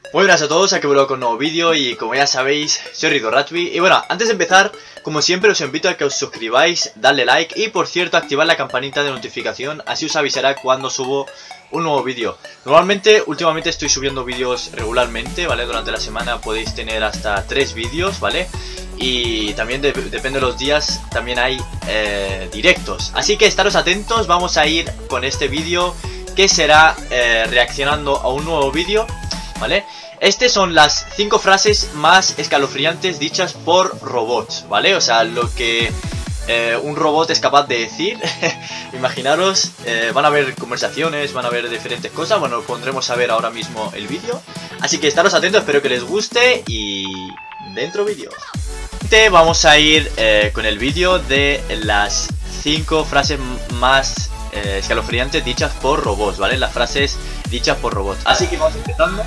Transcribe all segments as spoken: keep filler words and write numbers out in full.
Muy buenas a todos, aquí vuelvo con un nuevo vídeo y como ya sabéis, soy Ridorratby. Y bueno, antes de empezar, como siempre os invito a que os suscribáis, darle like y por cierto activar la campanita de notificación, así os avisará cuando subo un nuevo vídeo. Normalmente, últimamente estoy subiendo vídeos regularmente, ¿vale? Durante la semana podéis tener hasta tres vídeos, ¿vale? Y también de, depende de los días, también hay eh, directos. Así que estaros atentos, vamos a ir con este vídeo que será eh, reaccionando a un nuevo vídeo, ¿vale? Estas son las cinco frases más escalofriantes dichas por robots, ¿vale? O sea, lo que eh, un robot es capaz de decir. Imaginaros, eh, van a haber conversaciones, van a haber diferentes cosas. Bueno, pondremos a ver ahora mismo el vídeo. Así que estaros atentos, espero que les guste y dentro vídeo. Vamos a ir eh, con el vídeo de las cinco frases más eh, escalofriantes dichas por robots, ¿vale? Las frases dichas por robots. Así que vamos empezando.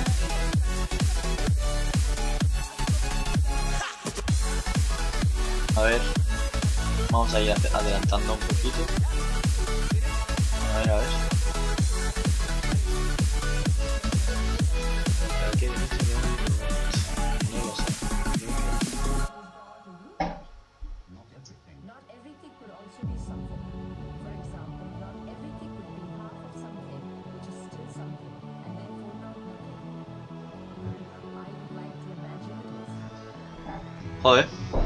A ver, vamos a ir adelantando un poquito. A ver, a ver. No lo sé. Joder.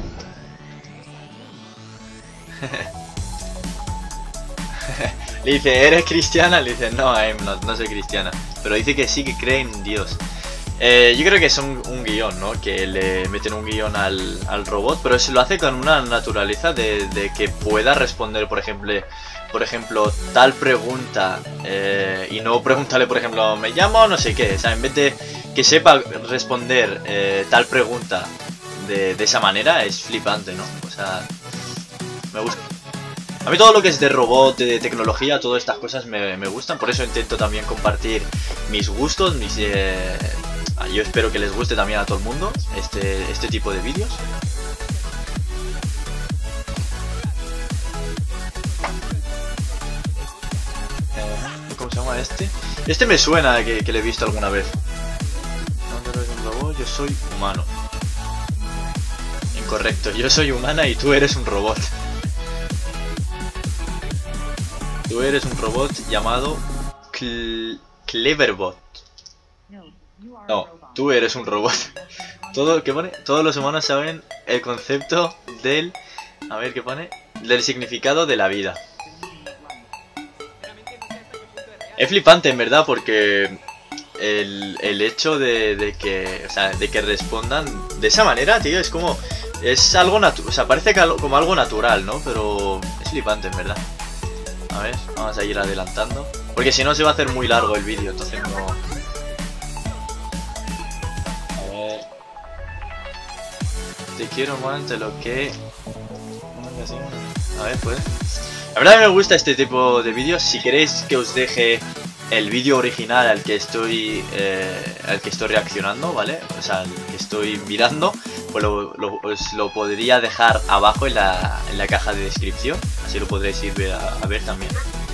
Le dice, ¿eres cristiana? Le dice, no, no, no soy cristiana. Pero dice que sí, que cree en Dios. eh, Yo creo que es un, un guión, ¿no? Que le meten un guión al, al robot. Pero se lo hace con una naturaleza de, de que pueda responder, por ejemplo Por ejemplo, tal pregunta eh, y no preguntarle, por ejemplo, me llamo no sé qué. O sea, en vez de que sepa responder eh, tal pregunta de, de esa manera, es flipante, ¿no? O sea, me gusta. A mí todo lo que es de robot, de tecnología, todas estas cosas me, me gustan. Por eso intento también compartir mis gustos, mis, eh, yo espero que les guste también a todo el mundo este, este tipo de vídeos. eh, ¿Cómo se llama este? Este me suena que, que le he visto alguna vez. No eres un robot, yo soy humano. Incorrecto, yo soy humana y tú eres un robot. Tú eres un robot llamado Cle Cleverbot. No, tú eres un robot. Todo, ¿qué pone? Todos los humanos saben el concepto del... A ver, ¿qué pone? Del significado de la vida. Es flipante, en verdad, porque el, el hecho de, de que... O sea, de que respondan de esa manera, tío, es como... Es algo natural, o sea, parece que como algo natural, ¿no? Pero es flipante, en verdad. A ver, vamos a ir adelantando. Porque si no se va a hacer muy largo el vídeo, entonces no... A ver... Te quiero más de lo que... A ver, pues... La verdad que me gusta este tipo de vídeos. Si queréis que os deje el vídeo original al que estoy... Eh, al que estoy reaccionando, ¿vale? O sea, al que estoy mirando, pues lo, lo, os lo podría dejar abajo en la, en la caja de descripción. Así lo podréis ir a, a ver también.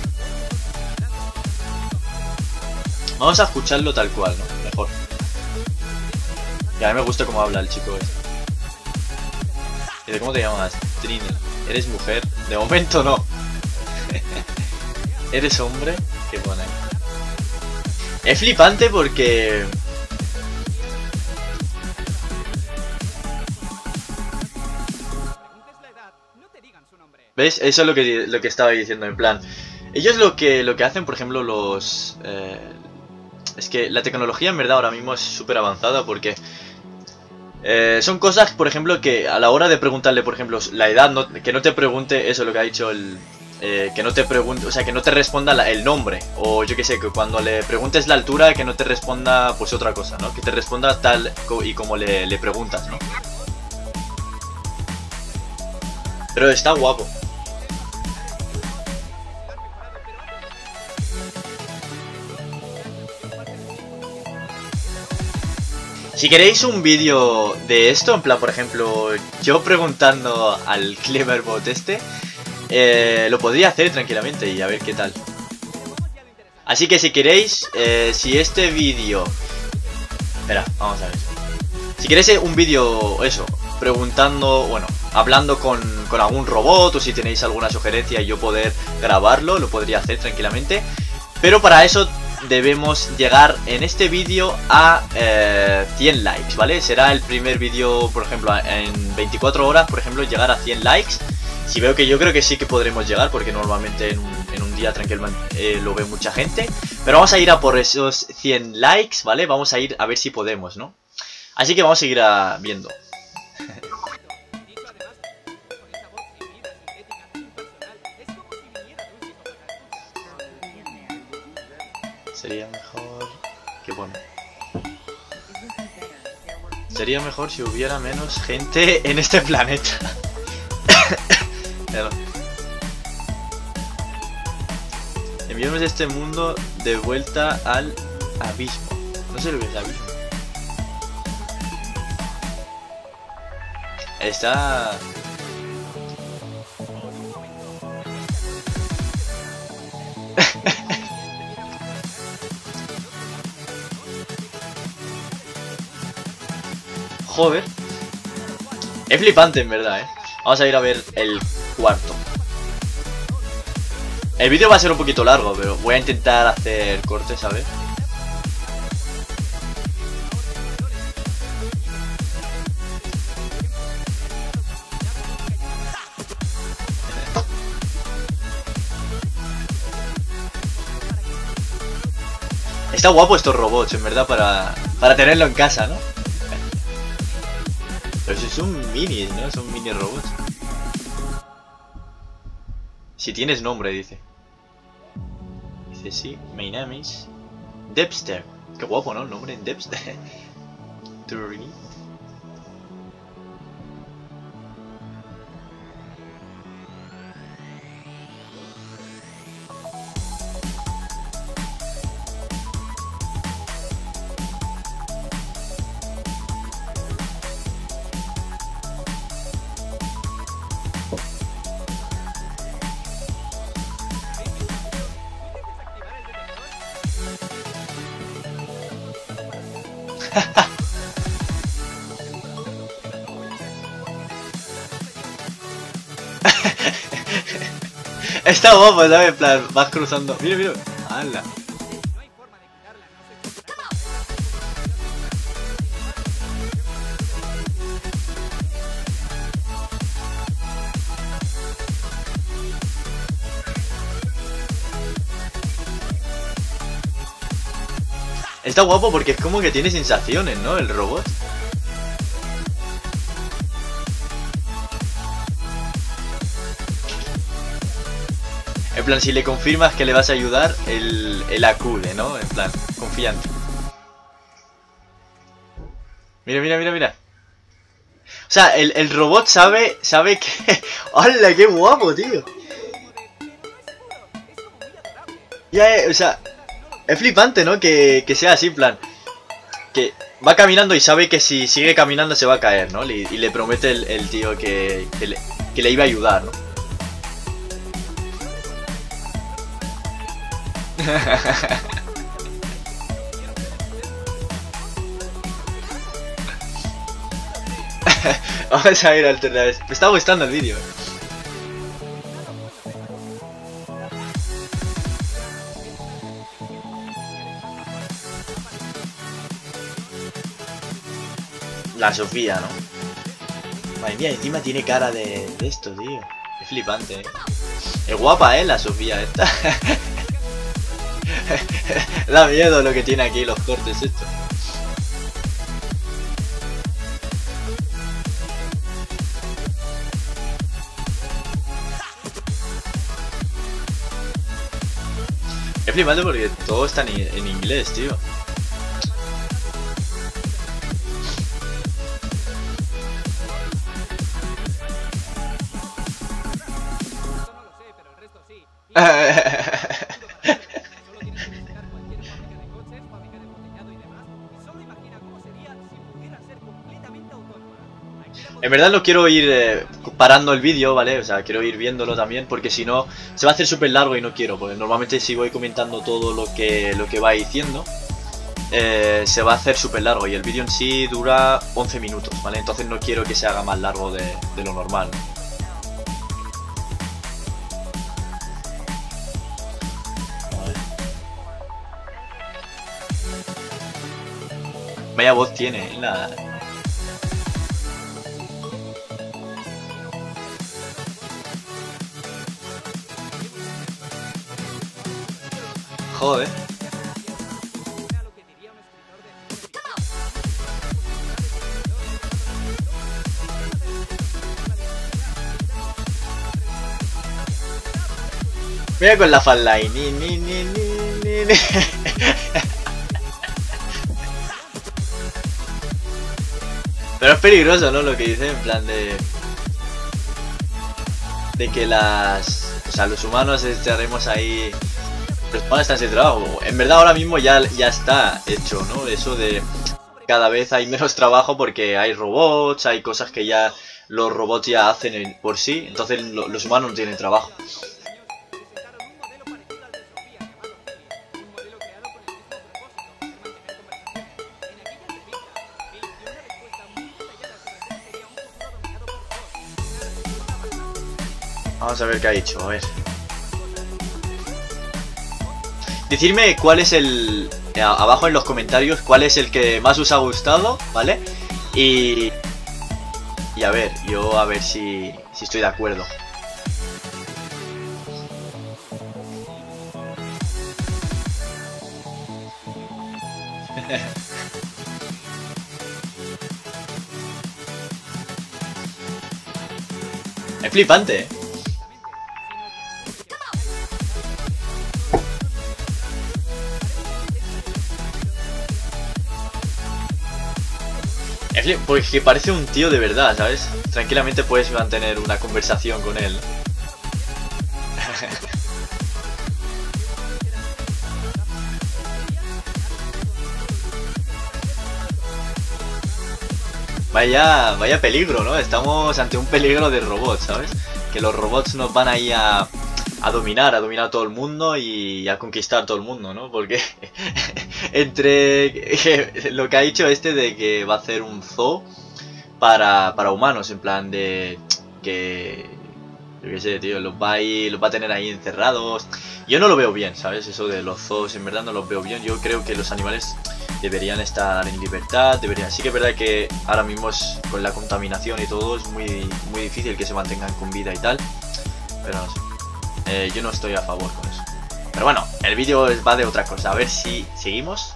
Vamos a escucharlo tal cual, ¿no? Mejor. Y a mí me gusta cómo habla el chico este. ¿Y de cómo te llamas? Trini. ¿Eres mujer? De momento no. ¿Eres hombre? ¿Qué pone? Es flipante porque... ¿Ves? Eso es lo que, lo que estaba diciendo, en plan... Ellos lo que, lo que hacen, por ejemplo, los... Eh, es que la tecnología en verdad ahora mismo es súper avanzada porque... Eh, son cosas, por ejemplo, que a la hora de preguntarle, por ejemplo, la edad, no, que no te pregunte eso, lo que ha dicho el... Eh, que no te pregunte, o sea, que no te responda la, el nombre. O yo que sé, que cuando le preguntes la altura, que no te responda pues otra cosa, ¿no? Que te responda tal y como le, le preguntas, ¿no? Pero está guapo. Si queréis un vídeo de esto, en plan, por ejemplo, yo preguntando al Cleverbot este, eh, lo podría hacer tranquilamente y a ver qué tal. Así que si queréis, eh, si este vídeo Espera, vamos a ver. Si queréis un vídeo, eso, preguntando, bueno, hablando con, con algún robot, o si tenéis alguna sugerencia y yo poder grabarlo, lo podría hacer tranquilamente. Pero para eso debemos llegar en este vídeo a eh, cien likes, ¿vale? Será el primer vídeo, por ejemplo, en veinticuatro horas, por ejemplo, llegar a cien likes. Si veo que yo creo que sí que podremos llegar, porque normalmente en un, en un día tranquilamente eh, lo ve mucha gente. Pero vamos a ir a por esos cien likes, ¿vale? Vamos a ir a ver si podemos, ¿no? Así que vamos a seguir a, viendo. Sería mejor... ¿Qué pone? Sería mejor si hubiera menos gente en este planeta. Enviamos este mundo de vuelta al abismo. No sé lo que es abismo. Está... Joder. Es flipante en verdad, eh. Vamos a ir a ver el cuarto. El vídeo va a ser un poquito largo, pero voy a intentar hacer cortes, a ver. Está guapo estos robots, en verdad, para, para tenerlo en casa, ¿no? Pero si son minis, ¿no? Son mini robots. Si tienes nombre, dice. Dice sí, my name is Depster. Qué guapo, ¿no? El nombre en Depster. Está guapo, ¿sabes? En plan, vas cruzando. Mira, mira. ¡Hala! Está guapo porque es como que tiene sensaciones, ¿no? El robot. En plan, si le confirmas que le vas a ayudar, él, él acude, ¿no? En plan, confiante. Mira, mira, mira, mira. O sea, el, el robot sabe, sabe que... ¡Hala, qué guapo, tío! Ya, eh, o sea, es flipante, ¿no? Que, que sea así, en plan... Que va caminando y sabe que si sigue caminando se va a caer, ¿no? Y, y le promete el, el tío que, que, le, que le iba a ayudar, ¿no? Vamos a ir al vez. Me está gustando el vídeo. La Sofía, ¿no? Madre mía, encima tiene cara de, de esto, tío. Es flipante, ¿eh? Es guapa, ¿eh? La Sofía esta. Da miedo lo que tiene aquí los cortes estos. Es flipante porque todo está en, en inglés, tío. En verdad no quiero ir eh, parando el vídeo, ¿vale? O sea, quiero ir viéndolo también, porque si no se va a hacer súper largo y no quiero, porque normalmente si voy comentando todo lo que lo que va diciendo. eh, se va a hacer súper largo y el vídeo en sí dura once minutos, ¿vale? Entonces no quiero que se haga más largo de, de lo normal, ¿no? Vaya voz tiene, ¿eh? La... Joder. Mira con la fanline. Ni, ni, ni, ni, ni, ni. Pero es peligroso, ¿no? Lo que dice en plan de... De que las... O sea, los humanos estaremos ahí... Los humanos están sin trabajo. En verdad ahora mismo ya, ya está hecho, ¿no? Eso de... Cada vez hay menos trabajo porque hay robots, hay cosas que ya... Los robots ya hacen por sí. Entonces lo, los humanos no tienen trabajo. Vamos a ver qué ha dicho, a ver. Decidme cuál es el... Abajo en los comentarios cuál es el que más os ha gustado, ¿vale? Y... Y a ver, yo a ver si, si estoy de acuerdo. Es flipante, ¿eh? Pues que parece un tío de verdad, ¿sabes? Tranquilamente puedes mantener una conversación con él. Vaya, vaya peligro, ¿no? Estamos ante un peligro de robots, ¿sabes? Que los robots nos van ahí a, a dominar, a dominar a todo el mundo y a conquistar todo el mundo, ¿no? Porque entre lo que ha dicho este de que va a hacer un zoo para, para humanos, en plan de que, yo qué sé, tío, los va, a ir, los va a tener ahí encerrados. Yo no lo veo bien, ¿sabes? Eso de los zoos, en verdad no los veo bien. Yo creo que los animales deberían estar en libertad, deberían... Sí que es verdad que ahora mismo es, con la contaminación y todo es muy, muy difícil que se mantengan con vida y tal. Pero no sé. Eh, yo no estoy a favor con eso. Pero bueno, el vídeo va de otra cosa. A ver si seguimos.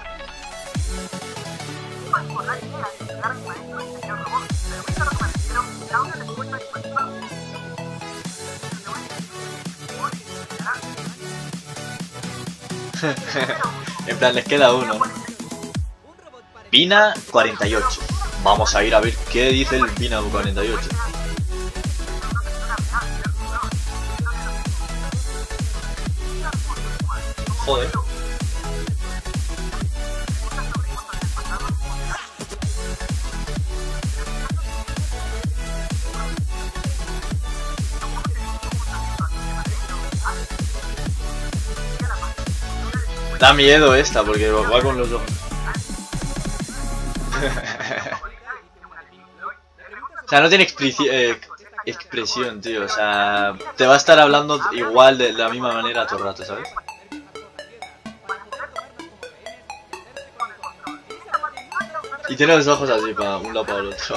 En plan, les queda uno. Pina cuarenta y ocho. Vamos a ir a ver qué dice el Pina cuarenta y ocho. Joder. Da miedo esta porque va con los ojos. O sea, no tiene eh, expresión, tío. O sea, te va a estar hablando igual de la misma manera todo el rato, ¿sabes? Y tiene los ojos así, para un lado para el otro.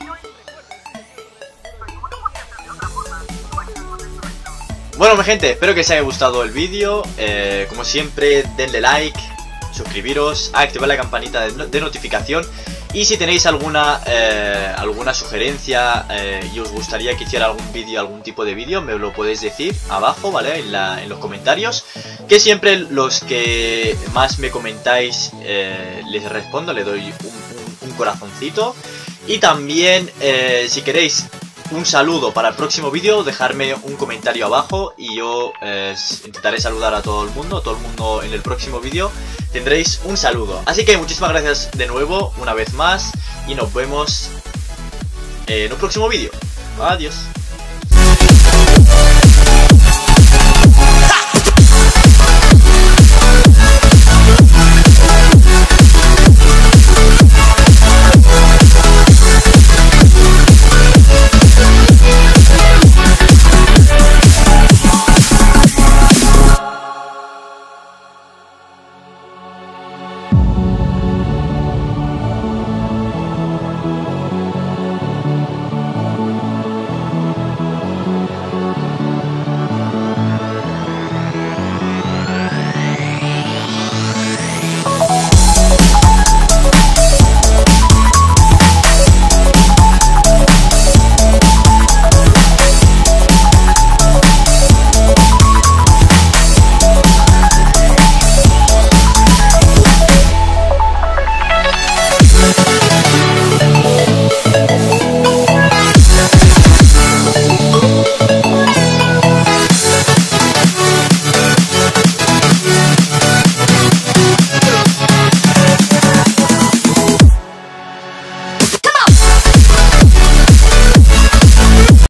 Bueno, mi gente, espero que os haya gustado el vídeo. Eh, como siempre, denle like, suscribiros, activar la campanita de, de notificación. Y si tenéis alguna eh, alguna sugerencia eh, y os gustaría que hiciera algún vídeo, algún tipo de vídeo, me lo podéis decir abajo, ¿vale? En, la, en los comentarios. Que siempre los que más me comentáis eh, les respondo, le doy un, un, un corazoncito. Y también, eh, si queréis un saludo para el próximo vídeo, dejarme un comentario abajo y yo eh, intentaré saludar a todo el mundo, a todo el mundo en el próximo vídeo tendréis un saludo. Así que muchísimas gracias de nuevo, una vez más, y nos vemos en un próximo vídeo. Adiós.